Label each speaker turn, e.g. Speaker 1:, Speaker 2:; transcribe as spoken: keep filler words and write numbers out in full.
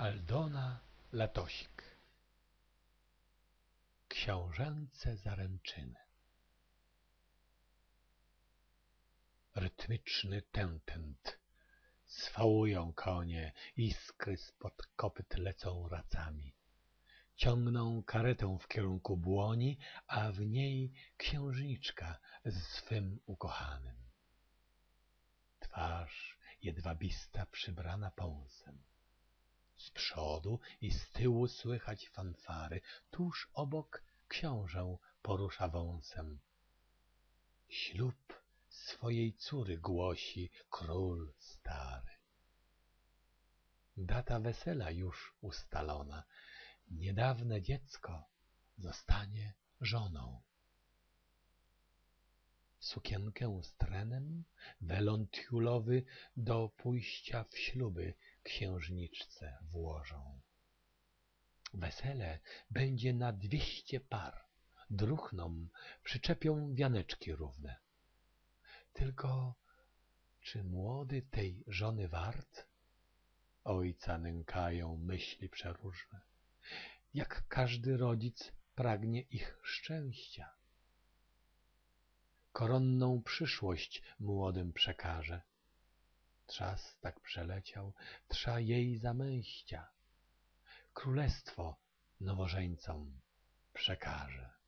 Speaker 1: Aldona Latosik. Książęce zaręczyny. Rytmiczny tentent. Swałują konie, iskry spod kopyt lecą racami. Ciągną karetę w kierunku błoni, a w niej księżniczka z swym ukochanym. Twarz jedwabista przybrana pąsem. Z przodu i z tyłu słychać fanfary, tuż obok książę porusza wąsem. Ślub swojej córy głosi król stary. Data wesela już ustalona, niedawne dziecko zostanie żoną. Sukienkę z trenem, welon tiulowy do pójścia w śluby księżniczce włożą. Wesele będzie na dwieście par, druchnom przyczepią wianeczki równe. Tylko czy młody tej żony wart? Ojca nękają myśli przeróżne. Jak każdy rodzic pragnie ich szczęścia. Koronną przyszłość młodym przekaże. Czas tak przeleciał, trza jej zamęścia. Królestwo nowożeńcom przekaże.